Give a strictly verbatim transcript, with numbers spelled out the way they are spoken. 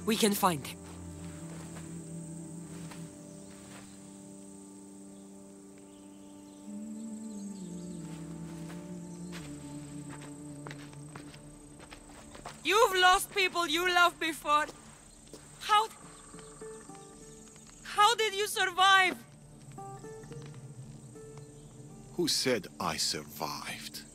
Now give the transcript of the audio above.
We can find him. You've lost people you loved before. How... How did you survive? Who said I survived?